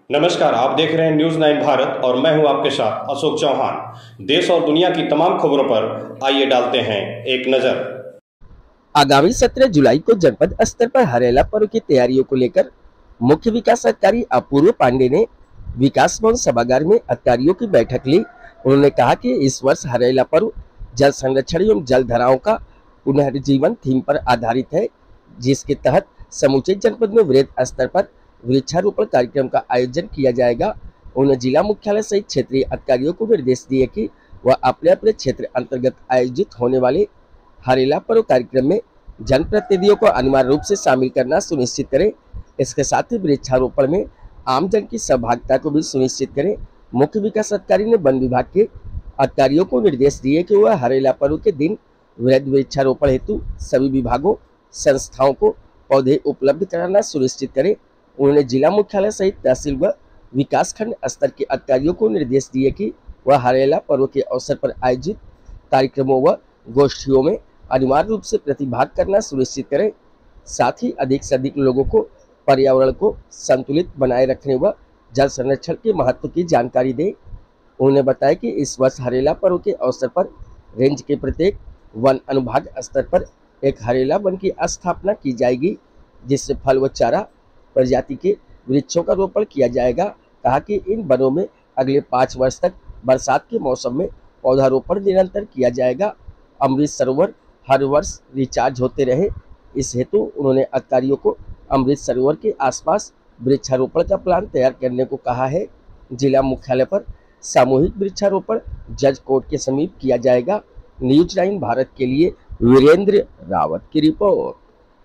नमस्कार, आप देख रहे हैं न्यूज 9 भारत और मैं हूं आपके साथ अशोक चौहान। देश और दुनिया की तमाम खबरों पर आइए डालते हैं एक नजर। आगामी 17 जुलाई को जनपद स्तर पर हरेला पर्व की तैयारियों को लेकर मुख्य विकास अधिकारी अपूर्व पांडे ने विकास भवन सभागार में अधिकारियों की बैठक ली। उन्होंने कहा कि इस वर्ष हरेला पर्व जल संरक्षण एवं जल धाराओं का पुनर्जीवन थीम पर आधारित है, जिसके तहत समूचे जनपद में वृहद स्तर पर वृक्षारोपण कार्यक्रम का आयोजन किया जाएगा। उन्होंने जिला मुख्यालय सहित क्षेत्रीय अधिकारियों को निर्देश दिए कि वह अपने अपने क्षेत्र अंतर्गत आयोजित होने वाले हरेला पर्व कार्यक्रम में जनप्रतिनिधियों को अनिवार्य रूप से शामिल करना सुनिश्चित करें। इसके साथ ही वृक्षारोपण में आमजन की सहभागिता को भी सुनिश्चित करें। मुख्य विकास अधिकारी ने वन विभाग के अधिकारियों को निर्देश दिए कि वह हरेला पर्व के दिन वृहद वृक्षारोपण हेतु सभी विभागों संस्थाओं को पौधे उपलब्ध कराना सुनिश्चित करें। उन्होंने जिला मुख्यालय सहित तहसील व विकास खंड स्तर के अधिकारियों को निर्देश दिए कि वह हरेला पर्व के अवसर पर आयोजित कार्यक्रमों व गोष्ठियों में अनिवार्य रूप से प्रतिभाग करना सुनिश्चित करें। साथ ही अधिक से अधिक लोगों को पर्यावरण को संतुलित बनाए रखने व जल संरक्षण के महत्व की जानकारी दें। उन्होंने बताया कि इस वर्ष हरेला पर्व के अवसर पर रेंज के प्रत्येक वन अनुभाग स्तर पर एक हरेला वन की स्थापना की जाएगी, जिससे फल व चारा प्रजाति के वृक्षों का रोपण किया जाएगा। कहा कि इन वनों में अगले 5 वर्ष तक बरसात के मौसम में पौधारोपण निरंतर किया जाएगा। अमृत सरोवर हर वर्ष रिचार्ज होते रहे, इस हेतु उन्होंने अधिकारियों को अमृत सरोवर के आसपास वृक्षारोपण का प्लान तैयार करने को कहा है। जिला मुख्यालय पर सामूहिक वृक्षारोपण जज कोर्ट के समीप किया जाएगा। न्यूज 9 भारत के लिए वीरेंद्र रावत की रिपोर्ट।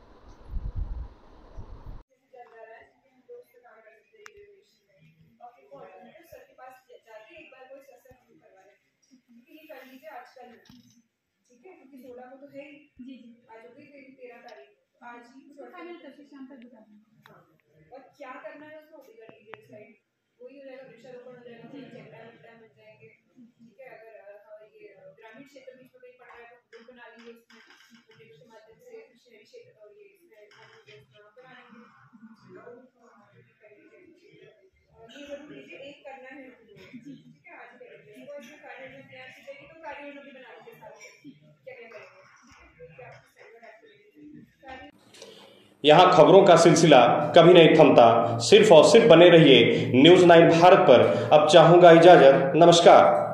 ठीक है, क्योंकि 16 को तो है ही। जी जी, आज हो गई 13 तारीख, आज ही फाइनल करके शाम तक बता देंगे। हाँ, और क्या करना है उसमें भी कर लीजिए डिसाइड। वही हो जाएगा, वृक्षारोपण हो जाएगा, फिर चेकड़ा वेकड़ा मिल जाएंगे। ठीक है, अगर ये ग्रामीण क्षेत्र बीच में कहीं पड़ रहा है तो ग्रुप बना लीजिए, उसमें प्रोजेक्ट के माध्यम से शहरी क्षेत्र और ये बना लेंगे। ये जरूर लीजिए, एक करना है। ठीक है, आज कर लीजिए। तो इसमें कार्य योजना तैयार की जाएगी, तो कार्य योजना भी बना लीजिए साथ में। क्या क्या करेंगे, यहाँ खबरों का सिलसिला कभी नहीं थमता। सिर्फ और सिर्फ बने रहिए न्यूज 9 भारत पर। अब चाहूंगा इजाजत, नमस्कार।